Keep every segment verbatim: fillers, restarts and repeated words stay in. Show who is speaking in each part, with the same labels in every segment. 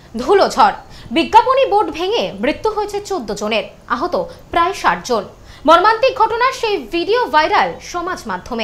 Speaker 1: ধুলো ঝড়, বিজ্ঞাপনী বোর্ড ভেঙে মৃত্যু হয়েছে চোদ্দ জনের, আহত প্রায় ষাট জন। মর্মান্তিক ঘটনার সেই ভিডিও ভাইরাল সমাজ মাধ্যমে।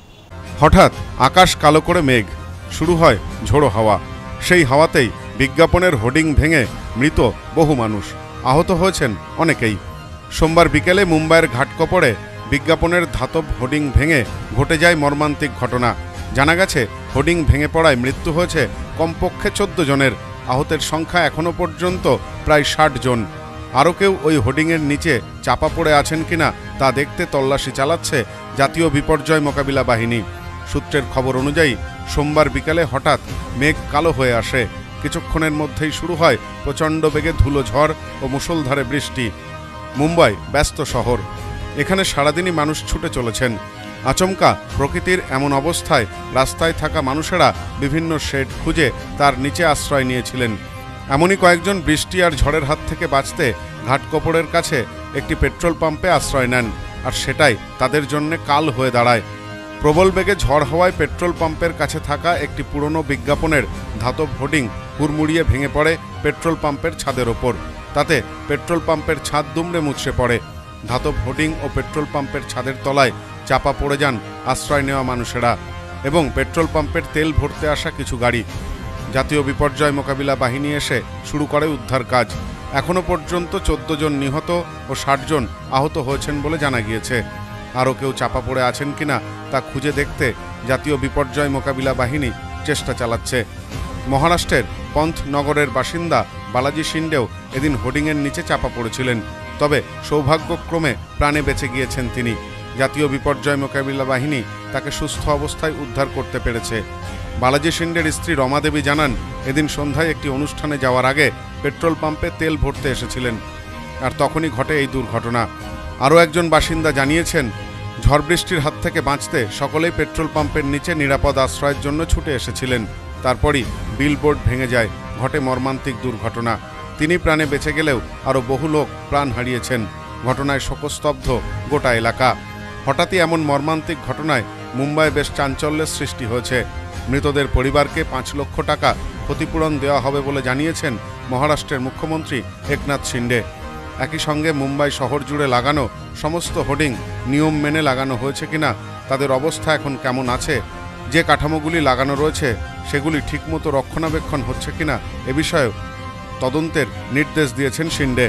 Speaker 2: হঠাৎ আকাশ কালো করে মেঘ, শুরু হয় ঝোড়ো হাওয়া। সেই হাওয়াতেই বিজ্ঞাপনের হোর্ডিং ভেঙে মৃত বহু মানুষ, আহত হয়েছেন অনেকেই। সোমবার বিকেলে মুম্বাইয়ের ঘাটকোপরে বিজ্ঞাপনের ধাতব হোর্ডিং ভেঙে ঘটে যায় মর্মান্তিক ঘটনা। জানা গেছে, হোর্ডিং ভেঙে পড়ায় মৃত্যু হয়েছে কমপক্ষে চোদ্দ জনের, আহতের সংখ্যা এখনও পর্যন্ত প্রায় ষাট জন। আরও কেউ ওই হোর্ডিংয়ের নিচে চাপা পড়ে আছেন কিনা তা দেখতে তল্লাশি চালাচ্ছে জাতীয় বিপর্যয় মোকাবিলা বাহিনী। সূত্রের খবর অনুযায়ী সোমবার বিকালে হঠাৎ মেঘ কালো হয়ে আসে। কিছুক্ষণের মধ্যেই শুরু হয় প্রচণ্ড বেগে ধুলো ঝড় ও মুষলধারে বৃষ্টি। মুম্বাই ব্যস্ত শহর, এখানে সারাদিনই মানুষ ছুটে চলেছেন। আচমকা প্রকৃতির এমন অবস্থায় রাস্তায় থাকা মানুষেরা বিভিন্ন শেড খুঁজে তার নিচে আশ্রয় নিয়েছিলেন। এমনই কয়েকজন বৃষ্টি আর ঝড়ের হাত থেকে বাঁচতে ঘাটকোপরের কাছে একটি পেট্রোল পাম্পে আশ্রয় নেন, আর সেটাই তাদের জন্য কাল হয়ে দাঁড়ায়। প্রবল বেগে ঝড় হওয়ায় পেট্রোল পাম্পের কাছে থাকা একটি পুরনো বিজ্ঞাপনের ধাতব হোর্ডিং হুড়মুড়িয়ে ভেঙে পড়ে পেট্রোল পাম্পের ছাদের ওপর। তাতে পেট্রোল পাম্পের ছাদ দুমড়ে মুচড়ে পড়ে। ধাতব হোর্ডিং ও পেট্রোল পাম্পের ছাদের তলায় চাপা পড়ে যান আশ্রয় নেওয়া মানুষেরা এবং পেট্রোল পাম্পের তেল ভরতে আসা কিছু গাড়ি। জাতীয় বিপর্যয় মোকাবিলা বাহিনী এসে শুরু করে উদ্ধার কাজ। এখনও পর্যন্ত চোদ্দ জন নিহত ও ষাট জন আহত হয়েছেন বলে জানা গিয়েছে। আরও কেউ চাপা পড়ে আছেন কিনা তা খুঁজে দেখতে জাতীয় বিপর্যয় মোকাবিলা বাহিনী চেষ্টা চালাচ্ছে। মহারাষ্ট্রের পন্থনগরের বাসিন্দা বালাজি শিন্ডেও এদিন হোর্ডিংয়ের নিচে চাপা পড়েছিলেন, তবে সৌভাগ্যক্রমে প্রাণে বেঁচে গিয়েছেন তিনি। জাতীয় বিপর্যয় মোকাবিলা বাহিনী তাকে সুস্থ অবস্থায় উদ্ধার করতে পেরেছে। বালাজি শিন্ডের স্ত্রী রমা দেবী জানান, এদিন সন্ধ্যায় একটি অনুষ্ঠানে যাওয়ার আগে পেট্রোল পাম্পে তেল ভরতে এসেছিলেন, আর তখনই ঘটে এই দুর্ঘটনা। আরও একজন বাসিন্দা জানিয়েছেন, ঝড় বৃষ্টির হাত থেকে বাঁচতে সকলেই পেট্রোল পাম্পের নিচে নিরাপদ আশ্রয়ের জন্য ছুটে এসেছিলেন। তারপরই বিলবোর্ড ভেঙে যায়, ঘটে মর্মান্তিক দুর্ঘটনা। তিনি প্রাণে বেঁচে গেলেও আরও বহু লোক প্রাণ হারিয়েছেন। ঘটনায় শোকস্তব্ধ গোটা এলাকা। হঠাৎই এমন মর্মান্তিক ঘটনায় মুম্বাইয়ে বেশ চাঞ্চল্যের সৃষ্টি হয়েছে। মৃতদের পরিবারকে পাঁচ লক্ষ টাকা ক্ষতিপূরণ দেওয়া হবে বলে জানিয়েছেন মহারাষ্ট্রের মুখ্যমন্ত্রী একনাথ শিন্ডে। একই সঙ্গে মুম্বাই শহর জুড়ে লাগানো সমস্ত হোর্ডিং নিয়ম মেনে লাগানো হয়েছে কিনা, তাদের অবস্থা এখন কেমন আছে, যে কাঠামোগুলি লাগানো রয়েছে সেগুলি ঠিকমতো রক্ষণাবেক্ষণ হচ্ছে কিনা এ বিষয়েও তদন্তের নির্দেশ দিয়েছেন Shinde.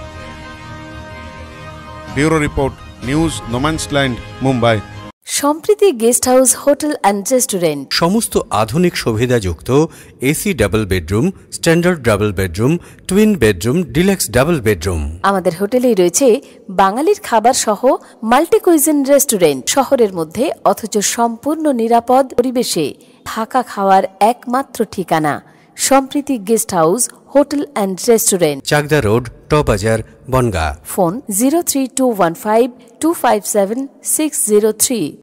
Speaker 2: Bureau report, news no man's land, Mumbai.
Speaker 3: Sampriti guest house hotel and restaurant,
Speaker 4: সমস্ত আধুনিক সুবিধাযুক্ত AC double bedroom, standard double bedroom, twin bedroom, deluxe double bedroom.
Speaker 3: আমাদের হোটেলেই রয়েছে বাঙালির খাবার সহ মাল্টি কুইজিন রেস্টুরেন্ট। শহরের মধ্যে অথচ সম্পূর্ণ নিরাপদ পরিবেশে থাকা খাওয়ার একমাত্র ঠিকানা Sampriti guest house hotel and restaurant,
Speaker 4: Chakdah road, টবাজার, Bangaon.
Speaker 3: Phone zero three two one five two five seven six zero three.